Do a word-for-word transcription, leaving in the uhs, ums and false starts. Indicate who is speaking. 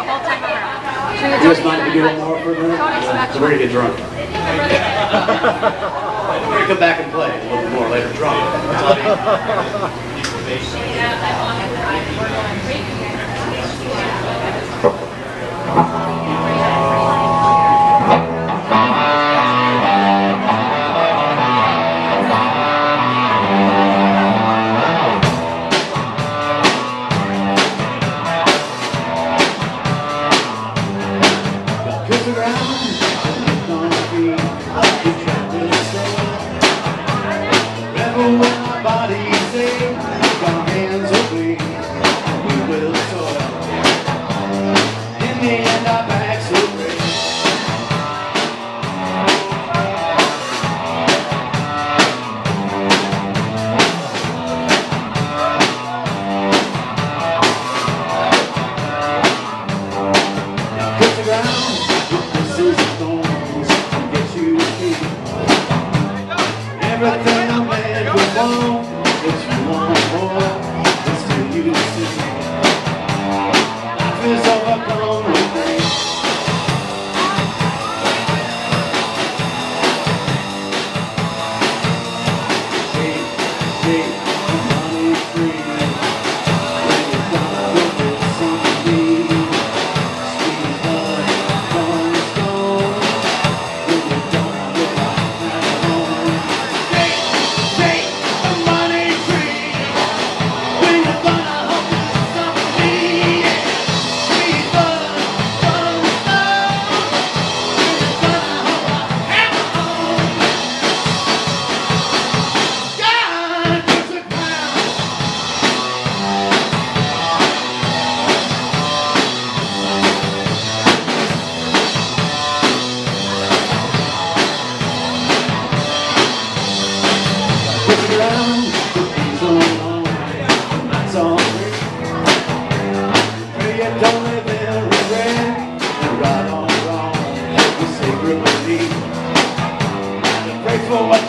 Speaker 1: whole time around.
Speaker 2: You just mind if we do one more for a minute?
Speaker 1: Don't expect
Speaker 2: So we're gonna get drunk. We're gonna come back and play a little bit more later, drunk. That's all I everything I made was wrong. If you want more, it's still you see. Life is overcome with me. Take, take the money free. When you're gonna look at somebody, squeeze blood from the stone. When you don't look at home. Don't live in regret, and right or wrong, you say really. Pray for what